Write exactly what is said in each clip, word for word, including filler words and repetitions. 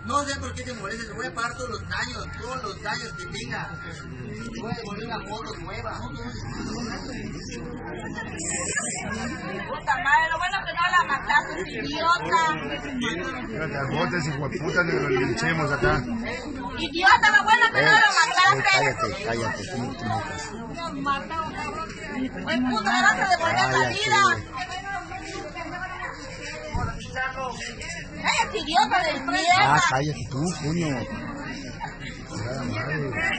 No sé por qué te molestes, te voy a pagar todos los daños, todos los daños que tenga. Te voy a devolver una moto nueva. Puta madre, lo bueno que no la mataste, idiota. Las botas y hueputas ni lo linchemos acá. Idiota, lo bueno que no lo mataste. Cállate, cállate, tú no te matas. Pues puta, me vas a devolver la vida. Cállate, idiota de mierda. Ah, cállate tú, coño. Nada madre.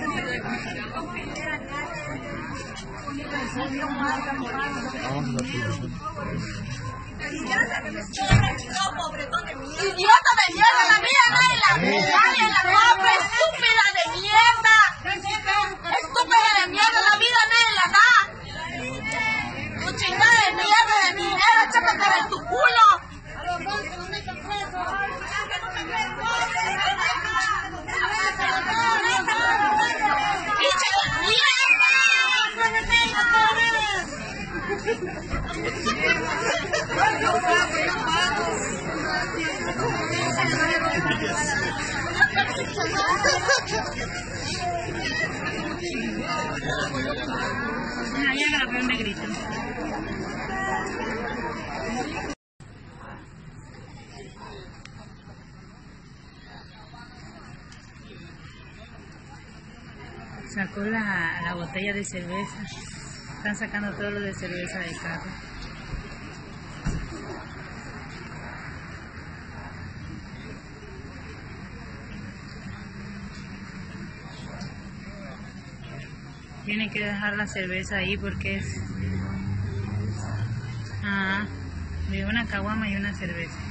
Vamos a la tuya. Idiota de mierda, la vida nadie la nadie la compra, estúpida de mierda. Estúpida de mierda, la vida nadie la da. Tu chingada de mierda de dinero, échate en tu culo. Ahí agarré un negrito. Sacó la, la botella de cerveza. Están sacando todo lo de cerveza del carro. Tienen que dejar la cerveza ahí porque es... Ah, de una caguama y una cerveza.